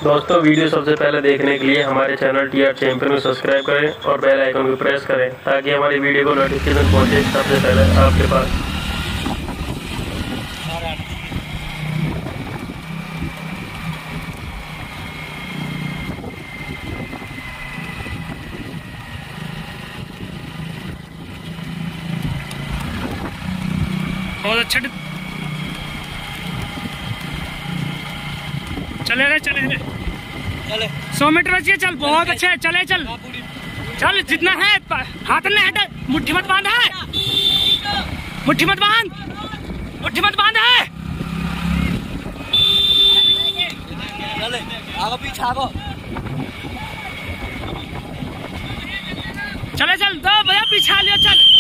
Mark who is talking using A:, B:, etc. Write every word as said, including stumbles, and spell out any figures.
A: दोस्तों वीडियो सबसे पहले देखने के लिए हमारे चैनल टी आर चैंपियन को सब्सक्राइब करें और बेल आइकन को प्रेस करें ताकि हमारी वीडियो को नोटिफिकेशन पहुंचे सबसे पहले आपके पास।
B: बहुत अच्छा चले रे चले रे चले सौ मीटर बचिए चल। बहुत अच्छे चले चल चल जितना है हाथ में हटे। मुट्ठी मत बांध है, मुट्ठी मत बांध, मुट्ठी मत बांध है। चले आगे पीछे आगो चले चल दो भैया पीछा लियो चल।